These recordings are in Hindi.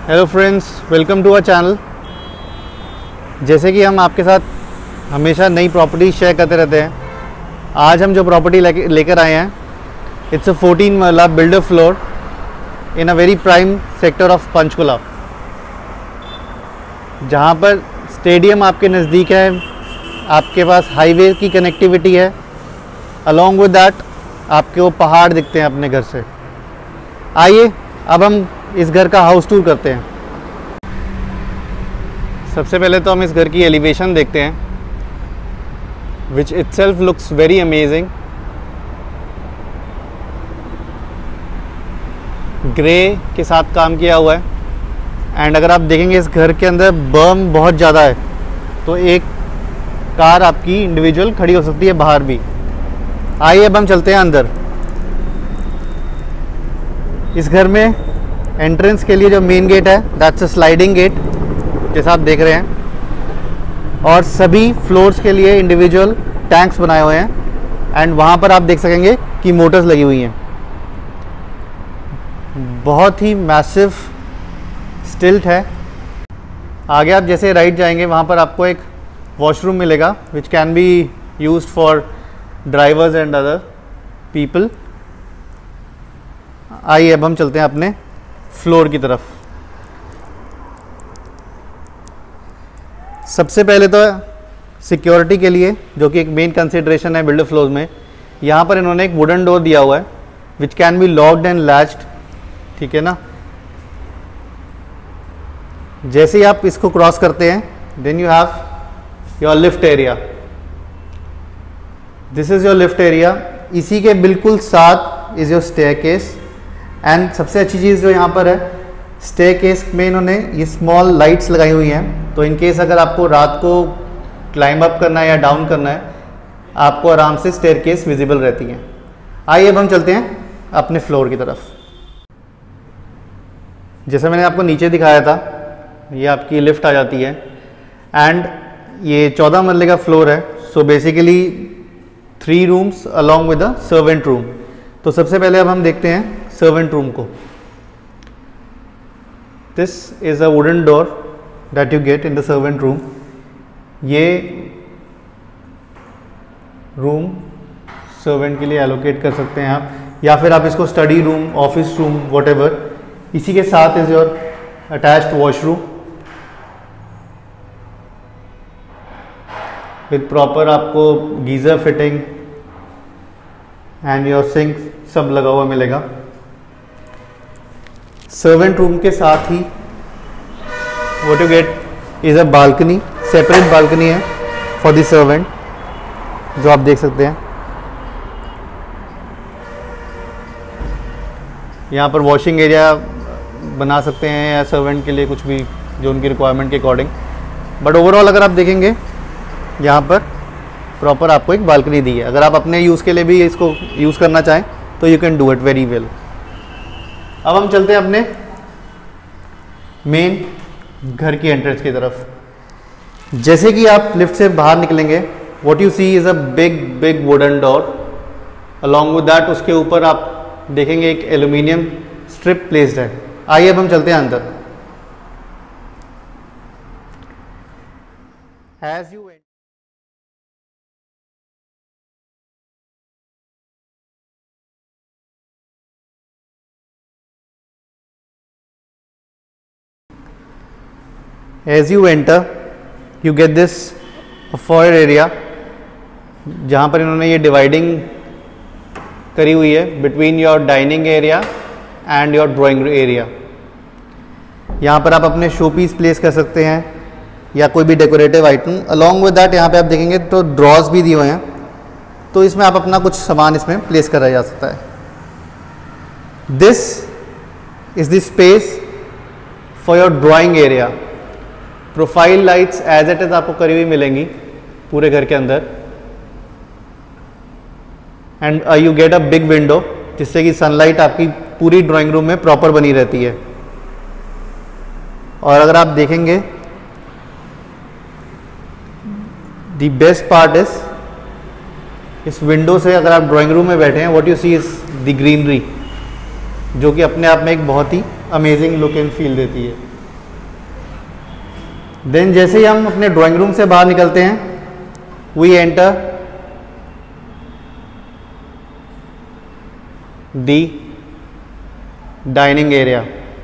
Hello friends, welcome to our channel. जैसे कि हम आपके साथ हमेशा नई प्रॉपर्टी शेयर करते रहते हैं, आज हम जो प्रॉपर्टी लेकर आए हैं, it's a 14 marla builder floor in a very prime sector of Panchkula, जहां पर स्टेडियम आपके नज़दीक है, आपके पास हाईवे की कनेक्टिविटी है, अलॉन्ग विद दैट आपके वो पहाड़ दिखते हैं अपने घर से। आइए अब हम इस घर का हाउस टूर करते हैं। सबसे पहले तो हम इस घर की एलिवेशन देखते हैं, which itself looks very amazing. Grey के साथ काम किया हुआ है एंड अगर आप देखेंगे इस घर के अंदर बर्म बहुत ज़्यादा है, तो एक कार आपकी इंडिविजुअल खड़ी हो सकती है बाहर भी। आइए अब हम चलते हैं अंदर। इस घर में एंट्रेंस के लिए जो मेन गेट है, दैट्स अ स्लाइडिंग गेट, जैसा आप देख रहे हैं, और सभी फ्लोर्स के लिए इंडिविजुअल टैंक्स बनाए हुए हैं एंड वहाँ पर आप देख सकेंगे कि मोटर्स लगी हुई हैं। बहुत ही मैसिव स्टिल्ट है। आगे आप जैसे राइट जाएंगे वहाँ पर आपको एक वॉशरूम मिलेगा, which can be used for drivers and other people. आइए अब हम चलते हैं अपने फ्लोर की तरफ। सबसे पहले तो सिक्योरिटी के लिए, जो कि एक मेन कंसिडरेशन है बिल्डर फ्लोर्स में, यहाँ पर इन्होंने एक वुडन डोर दिया हुआ है which can be locked and latched, ठीक है ना। जैसे ही आप इसको क्रॉस करते हैं, then you have your lift area. This is your lift area. इसी के बिल्कुल साथ इज योर स्टेयरकेस एंड सबसे अच्छी चीज़ जो यहाँ पर है, स्टेयरकेस में इन्होंने ये स्मॉल लाइट्स लगाई हुई हैं, तो इन केस अगर आपको रात को क्लाइंब अप करना है या डाउन करना है, आपको आराम से स्टेयरकेस विजिबल रहती है। आइए अब हम चलते हैं अपने फ्लोर की तरफ। जैसे मैंने आपको नीचे दिखाया था, ये आपकी लिफ्ट आ जाती है एंड ये 14 मरले का फ्लोर है। So basically 3 rooms along with a servant room. तो सबसे पहले अब हम देखते हैं सर्वेंट रूम को। This is a wooden door that you get in the servant room. ये रूम सर्वेंट के लिए एलोकेट कर सकते हैं आप, या फिर आप इसको study room, office room, whatever. इसी के साथ is your attached washroom with proper आपको geyser fitting and your sink सब लगा हुआ मिलेगा। सर्वेंट रूम के साथ ही what you get is a balcony, separate balcony है फॉर द सर्वेंट, जो आप देख सकते हैं। यहाँ पर वॉशिंग एरिया बना सकते हैं या सर्वेंट के लिए कुछ भी जो उनकी रिक्वायरमेंट के अकॉर्डिंग। बट ओवरऑल अगर आप देखेंगे, यहाँ पर प्रॉपर आपको एक बालकनी दी है। अगर आप अपने यूज़ के लिए भी इसको यूज़ करना चाहें तो you can do it very well. अब हम चलते हैं अपने मेन घर की एंट्रेंस की तरफ। जैसे कि आप लिफ्ट से बाहर निकलेंगे, what you see is a big big wooden door. Along with that उसके ऊपर आप देखेंगे एक एल्यूमिनियम स्ट्रिप प्लेस्ड है। आइए अब हम चलते हैं अंदर। As you enter, you get this foyer area, जहाँ पर इन्होंने ये डिवाइडिंग करी हुई है between your dining area and your drawing area. यहाँ पर आप अपने शो पीस प्लेस कर सकते हैं या कोई भी decorative item. Along with that यहाँ पे आप देखेंगे तो ड्रॉज भी दिए हुए हैं, तो इसमें आप अपना कुछ सामान इसमें प्लेस करा जा सकता है। This is the space for your drawing area. Profile lights as it is आपको करी हुई मिलेंगी पूरे घर के अंदर and you get a big window, जिससे कि सनलाइट आपकी पूरी ड्राइंग रूम में प्रॉपर बनी रहती है। और अगर आप देखेंगे, द बेस्ट पार्ट इज, इस विंडो से अगर आप ड्राइंग रूम में बैठे हैं, what you see is the greenery, जो कि अपने आप में एक बहुत ही अमेजिंग लुक एंड फील देती है। देन जैसे ही हम अपने ड्राइंग रूम से बाहर निकलते हैं, we enter the dining area.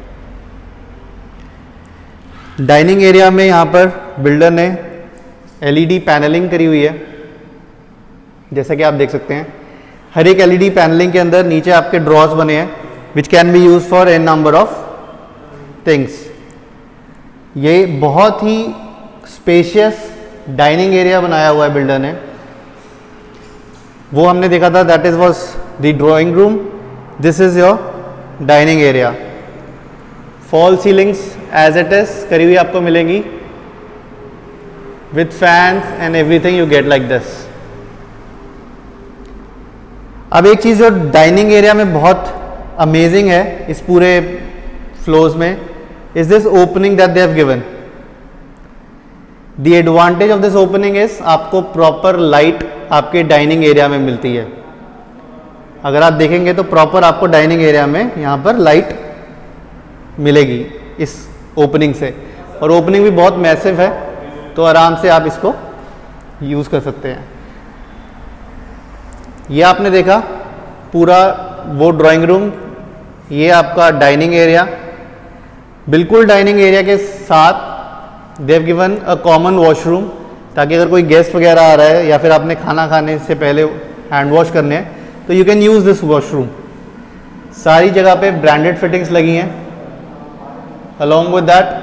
Dining area में यहाँ पर बिल्डर ने एलईडी पैनलिंग करी हुई है, जैसा कि आप देख सकते हैं। हर एक एलईडी पैनलिंग के अंदर नीचे आपके ड्रॉर्स बने हैं which can be use for an number of things. ये बहुत ही स्पेशियस डाइनिंग एरिया बनाया हुआ है बिल्डर ने। वो हमने देखा था, that is was the drawing room, this is your dining area. Fall ceilings as it is करी हुई आपको मिलेंगी with fans and everything you get like this. अब एक चीज़ जो डाइनिंग एरिया में बहुत अमेजिंग है इस पूरे फ्लोर्स में, is this opening that they have given. The advantage of this opening is आपको प्रॉपर लाइट आपके डाइनिंग एरिया में मिलती है। अगर आप देखेंगे तो प्रॉपर आपको डाइनिंग एरिया में यहाँ पर लाइट मिलेगी इस ओपनिंग से, और ओपनिंग भी बहुत मैसिव है, तो आराम से आप इसको यूज़ कर सकते हैं। ये आपने देखा पूरा वो ड्राइंग रूम, ये आपका डाइनिंग एरिया। बिल्कुल डाइनिंग एरिया के साथ they have given a common washroom, ताकि अगर कोई गेस्ट वगैरह आ रहा है या फिर आपने खाना खाने से पहले हैंड वॉश करने हैं तो you can use this washroom. सारी जगह पे ब्रांडेड फिटिंग्स लगी हैं। अलॉन्ग विद दैट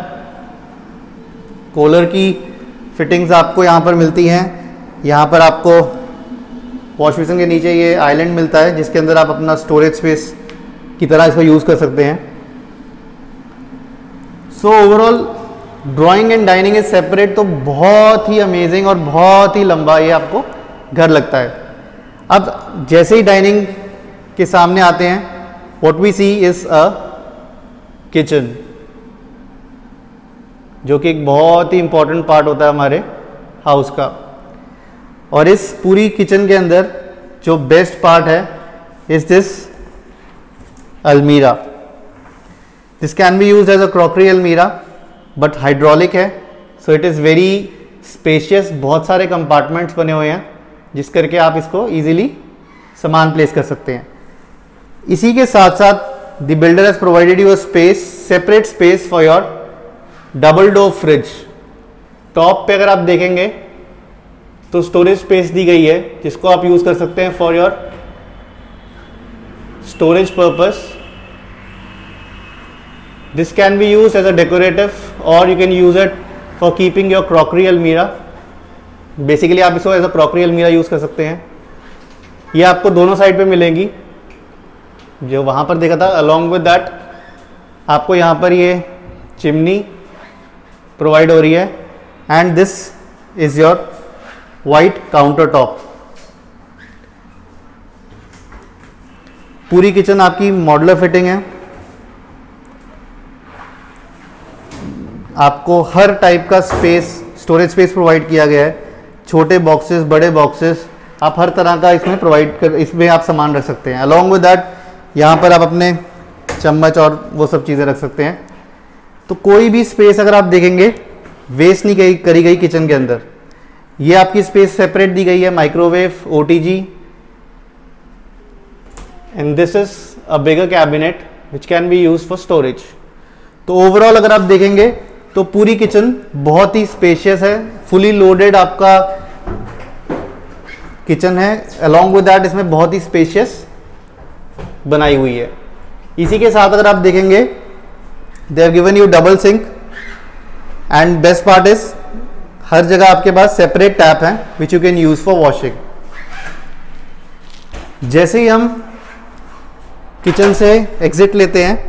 कूलर की फिटिंग्स आपको यहाँ पर मिलती हैं। यहाँ पर आपको वॉश बेसिन के नीचे ये आइलैंड मिलता है जिसके अंदर आप अपना स्टोरेज स्पेस की तरह इसको यूज़ कर सकते हैं। So overall drawing and dining is separate, तो बहुत ही अमेजिंग और बहुत ही लंबा ये आपको घर लगता है। अब जैसे ही डाइनिंग के सामने आते हैं, what we see is a kitchen, जो कि एक बहुत ही इंपॉर्टेंट पार्ट होता है हमारे हाउस का। और इस पूरी किचन के अंदर जो बेस्ट पार्ट है इज दिस अलमीरा। This can be use as a crockery अलमीरा, बट हाइड्रोलिक है, so it is very spacious. बहुत सारे कंपार्टमेंट्स बने हुए हैं जिस करके आप इसको इजीली सामान प्लेस कर सकते हैं। इसी के साथ साथ the builder has provided you a space, separate space for your double door fridge. Top पे अगर आप देखेंगे तो स्टोरेज स्पेस दी गई है जिसको आप यूज कर सकते हैं for your storage purpose. This can be use as a decorative और you can use it for keeping your crockery अलमीरा। बेसिकली आप इसको एज अ क्रॉकरी अलमीरा यूज कर सकते हैं। ये आपको दोनों साइड पे मिलेंगी, जो वहां पर देखा था। अलॉन्ग विद दैट आपको यहाँ पर ये चिमनी प्रोवाइड हो रही है, and this is your white counter top. पूरी किचन आपकी मॉड्यूलर फिटिंग है। आपको हर टाइप का स्पेस, स्टोरेज स्पेस प्रोवाइड किया गया है। छोटे बॉक्सेस, बड़े बॉक्सेस, आप हर तरह का इसमें प्रोवाइड कर, इसमें आप सामान रख सकते हैं। अलॉन्ग विद दैट यहाँ पर आप अपने चम्मच और वो सब चीज़ें रख सकते हैं। तो कोई भी स्पेस अगर आप देखेंगे वेस्ट नहीं करी गई किचन के अंदर। ये आपकी स्पेस सेपरेट दी गई है, microwave, OTG, and this is a bigger cabinet which can be use for storage. तो ओवरऑल अगर आप देखेंगे तो पूरी किचन बहुत ही स्पेशियस है, फुली लोडेड आपका किचन है। अलॉन्ग विद दैट इसमें बहुत ही स्पेशियस बनाई हुई है। इसी के साथ अगर आप देखेंगे they have given you double sink, and best part is हर जगह आपके पास सेपरेट टैप है which you can use for washing. जैसे ही हम किचन से एग्जिट लेते हैं,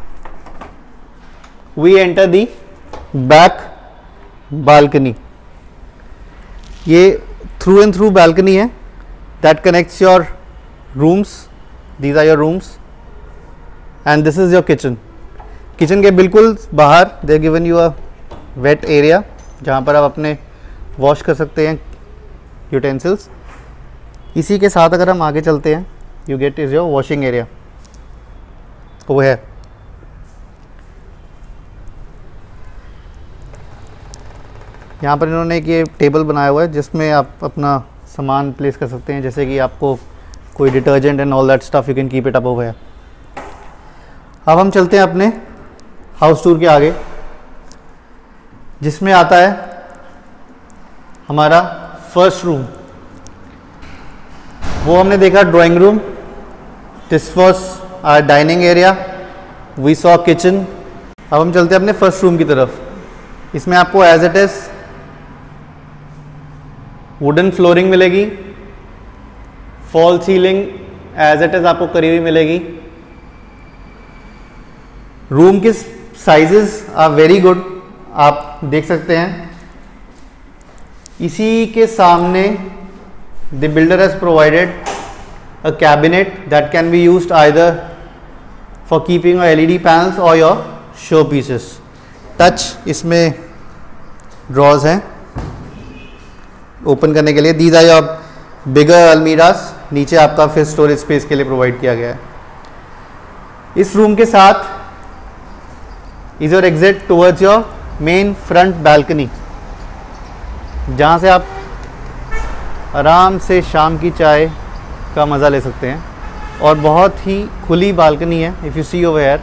we enter the back balcony. ये थ्रू एंड थ्रू बालकनी है that connects your rooms. These are your rooms and this is your kitchen. Kitchen के बिल्कुल बाहर they given you a wet area जहाँ पर आप अपने वॉश कर सकते हैं यूटेंसिल्स। इसी के साथ अगर हम आगे चलते हैं, you get is your washing area. वो है यहाँ पर इन्होंने एक ये टेबल बनाया हुआ है जिसमें आप अपना सामान प्लेस कर सकते हैं, जैसे कि आपको कोई detergent and all that stuff, you can keep it up over. अब हम चलते हैं अपने हाउस टूर के आगे, जिसमें आता है हमारा फर्स्ट रूम। वो हमने देखा drawing room, this was our dining area, we saw kitchen. अब हम चलते हैं अपने फर्स्ट रूम की तरफ। इसमें आपको as it is wooden flooring मिलेगी, fall ceiling as it is आपको करी हुई मिलेगी। रूम के साइजेस आर वेरी गुड, आप देख सकते हैं। इसी के सामने the builder has provided a cabinet that can be used either for keeping your LED panels और योर शो पीसेस। टच इसमें ड्रॉज हैं ओपन करने के लिए। दीज आर योर बिगर अलमीरास, नीचे आपका फिर स्टोरेज स्पेस के लिए प्रोवाइड किया गया है। इस रूम के साथ is your exit towards your main front balcony, जहाँ से आप आराम से शाम की चाय का मज़ा ले सकते हैं। और बहुत ही खुली बालकनी है, if you see over here,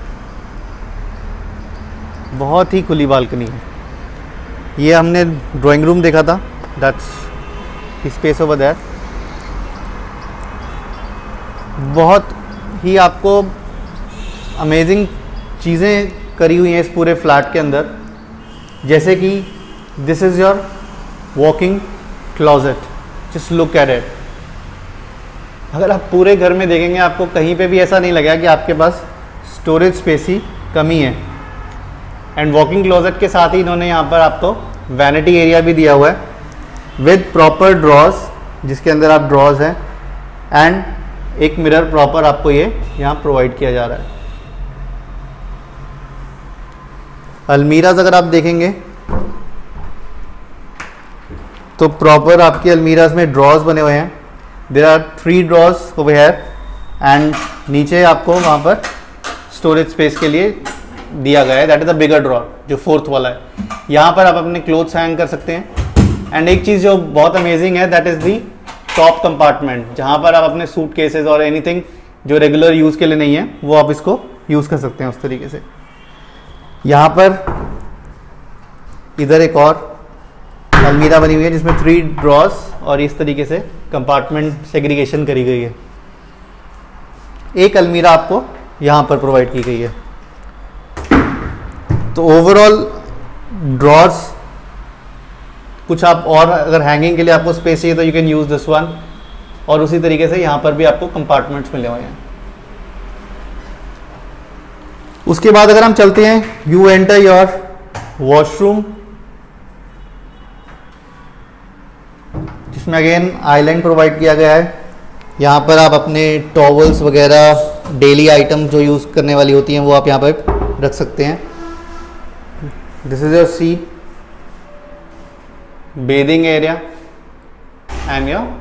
बहुत ही खुली बालकनी है। ये हमने ड्राइंग रूम देखा था, दैट्स स्पेस ओवर देयर। बहुत ही आपको अमेजिंग चीज़ें करी हुई हैं इस पूरे फ्लैट के अंदर, जैसे कि this is your walking closet, just look at it. अगर आप पूरे घर में देखेंगे आपको कहीं पे भी ऐसा नहीं लगेगा कि आपके पास स्टोरेज स्पेस की कमी है। एंड वॉकिंग क्लोजेट के साथ ही इन्होंने यहाँ पर आपको वैनिटी एरिया भी दिया हुआ है विद प्रॉपर ड्रॉज, जिसके अंदर आप ड्रॉज हैं, एंड एक मिरर प्रॉपर आपको ये यहाँ प्रोवाइड किया जा रहा है। अलमीराज अगर आप देखेंगे तो प्रॉपर आपकी अलमीराज में ड्रॉज बने हुए हैं। There are 3 drawers over here, and नीचे आपको वहाँ पर स्टोरेज स्पेस के लिए दिया गया है, that is a bigger drawer, जो 4th वाला है। यहाँ पर आप अपने क्लोथ्स हैंग कर सकते हैं। एंड एक चीज़ जो बहुत अमेजिंग है, that is the top compartment, जहाँ पर आप अपने सूट केसेस और एनीथिंग जो रेगुलर यूज़ के लिए नहीं है वो आप इसको यूज़ कर सकते हैं उस तरीके से। यहाँ पर इधर एक और अलमीरा बनी हुई है जिसमें 3 ड्रॉर्स और इस तरीके से कंपार्टमेंट सेग्रीगेशन करी गई है। एक अलमीरा आपको यहाँ पर प्रोवाइड की गई है। तो ओवरऑल ड्रॉर्स, कुछ आप और अगर हैंगिंग के लिए आपको स्पेस चाहिए तो you can use this one, और उसी तरीके से यहाँ पर भी आपको कंपार्टमेंट्स मिले हुए हैं। उसके बाद अगर हम चलते हैं, यू एंटर योर वॉशरूम, जिसमें अगेन आइलैंड प्रोवाइड किया गया है। यहाँ पर आप अपने टॉवल्स वगैरह, डेली आइटम जो यूज़ करने वाली होती हैं वो आप यहाँ पर रख सकते हैं। This is your see bathing area and your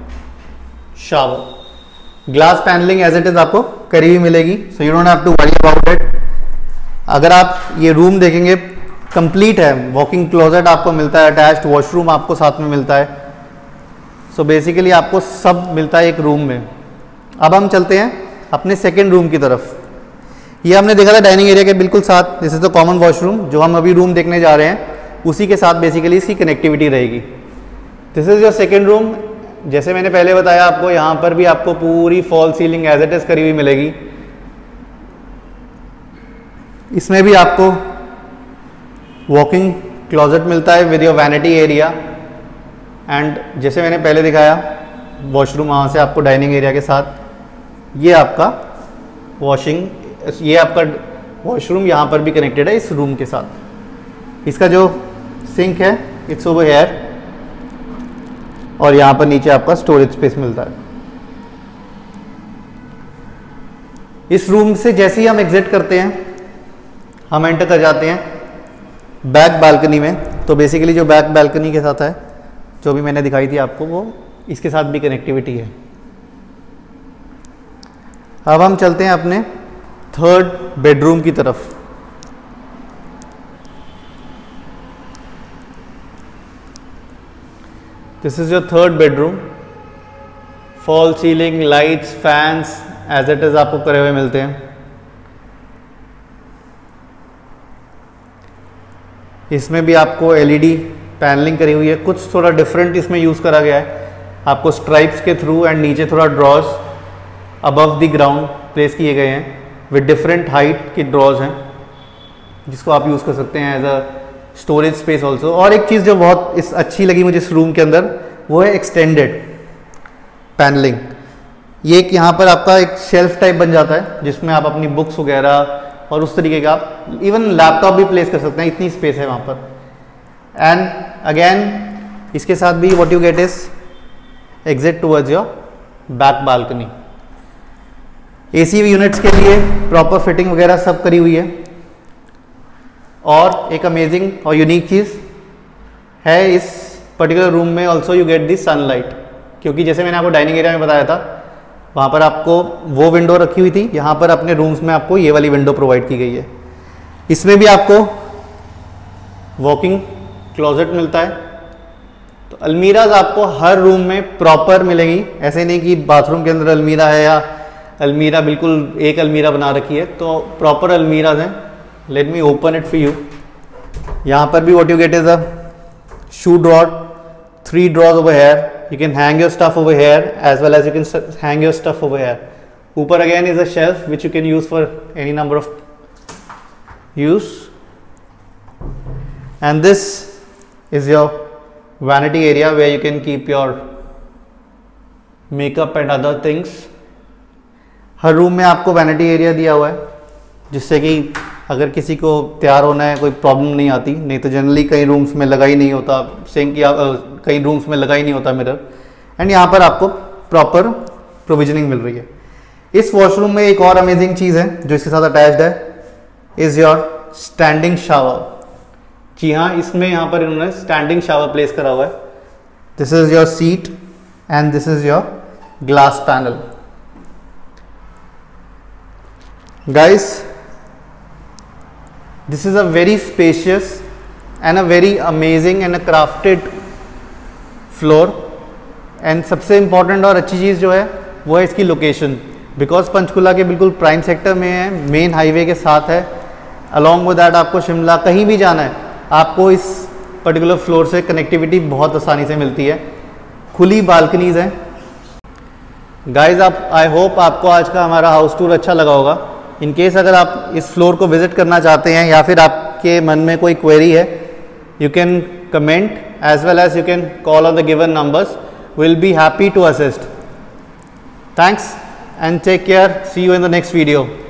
shower. Glass paneling as it is आपको करी हुई मिलेगी, so you don't have to worry about it. अगर आप ये रूम देखेंगे कंप्लीट है, वॉकिंग क्लोजेट आपको मिलता है, अटैच्ड वॉशरूम आपको साथ में मिलता है। सो बेसिकली आपको सब मिलता है एक रूम में। अब हम चलते हैं अपने सेकेंड रूम की तरफ। ये हमने देखा था डाइनिंग एरिया के बिल्कुल साथ, this is the common washroom. जो हम अभी रूम देखने जा रहे हैं उसी के साथ बेसिकली इसकी कनेक्टिविटी रहेगी। This is your second room. जैसे मैंने पहले बताया आपको, यहाँ पर भी आपको पूरी fall ceiling as it is करी हुई मिलेगी। इसमें भी आपको वॉकिंग क्लोजेट मिलता है with your vanity area, and जैसे मैंने पहले दिखाया वॉशरूम, वहाँ से आपको डाइनिंग एरिया के साथ ये आपका वॉशिंग, ये आपका वॉशरूम यहाँ पर भी कनेक्टेड है इस रूम के साथ। इसका जो सिंक है इट्स ओवर हियर, और यहाँ पर नीचे आपका स्टोरेज स्पेस मिलता है। इस रूम से जैसे ही हम एग्जिट करते हैं, हम एंटर कर जाते हैं बैक बालकनी में। तो बेसिकली जो बैक बालकनी के साथ है, जो भी मैंने दिखाई थी आपको, वो इसके साथ भी कनेक्टिविटी है। अब हम चलते हैं अपने थर्ड बेडरूम की तरफ। This is your third bedroom. Fall ceiling, lights, fans as it is आपको करे हुए मिलते हैं। इसमें भी आपको एलईडी पैनलिंग करी हुई है, कुछ थोड़ा डिफरेंट इसमें यूज़ करा गया है। आपको स्ट्राइप्स के थ्रू एंड नीचे थोड़ा drawers above the ground place किए गए हैं विद डिफरेंट हाइट के ड्रॉज हैं, जिसको आप यूज़ कर सकते हैं as a storage space also. और एक चीज़ जो बहुत अच्छी लगी मुझे इस रूम के अंदर, वो है एक्सटेंडेड पैनलिंग। ये एक यहाँ पर आपका एक शेल्फ टाइप बन जाता है, जिसमें आप अपनी बुक्स वगैरह और उस तरीके का आप इवन लैपटॉप भी प्लेस कर सकते हैं, इतनी स्पेस है वहाँ पर। एंड अगेन इसके साथ भी what you get is exit towards your back balcony. AC units के लिए प्रॉपर फिटिंग वगैरह सब करी हुई है। और एक अमेजिंग और यूनिक चीज़ है इस पर्टिकुलर रूम में also you get this sunlight, क्योंकि जैसे मैंने आपको डाइनिंग एरिया में बताया था, वहाँ पर आपको वो विंडो रखी हुई थी, यहाँ पर अपने रूम्स में आपको ये वाली विंडो प्रोवाइड की गई है। इसमें भी आपको वॉकिंग क्लोजेट मिलता है। तो अलमीराज आपको हर रूम में प्रॉपर मिलेंगी, ऐसे नहीं कि बाथरूम के अंदर अलमीरा है या अलमीरा बिल्कुल एक अलमीरा बना रखी है, तो प्रॉपर अलमीराज हैं। Let me open it for you. यहाँ पर भी what you get is a shoe drawer, 3 drawers over here, you can hang your stuff over here as well as you can hang your stuff over here. Upar again is a shelf which you can use for any number of use, and this is your vanity area where you can keep your makeup and other things. हर रूम में आपको वैनिटी एरिया दिया हुआ है, जिससे कि अगर किसी को तैयार होना है कोई प्रॉब्लम नहीं आती। नहीं तो जनरली कई रूम्स में लगा ही नहीं होता सिंक, या कई रूम्स में लगा ही नहीं होता मिरर। एंड यहाँ पर आपको प्रॉपर प्रोविजनिंग मिल रही है। इस वॉशरूम में एक और अमेजिंग चीज़ है जो इसके साथ अटैच्ड है, इज़ योर स्टैंडिंग शावर। जी हाँ, इसमें यहाँ पर इन्होंने स्टैंडिंग शावर प्लेस करा हुआ है। This is your seat and this is your glass panel. Guys, this is a very spacious and a very amazing and a crafted floor, and सबसे इम्पॉर्टेंट और अच्छी चीज़ जो है वो है इसकी लोकेशन। बिकॉज पंचकुला के बिल्कुल प्राइम सेक्टर में है, मेन हाईवे के साथ है। अलॉन्ग विद दैट आपको शिमला कहीं भी जाना है, आपको इस पर्टिकुलर फ्लोर से कनेक्टिविटी बहुत आसानी से मिलती है। खुली बालकनीज हैं। गाइज, आप आई होप आपको आज का हमारा हाउस टूर अच्छा लगा होगा। इन केस अगर आप इस फ्लोर को विजिट करना चाहते हैं या फिर आपके मन में कोई क्वेरी है, you can comment as well as you can call on the given numbers. We'll be happy to assist. Thanks and take care. See you in the next video.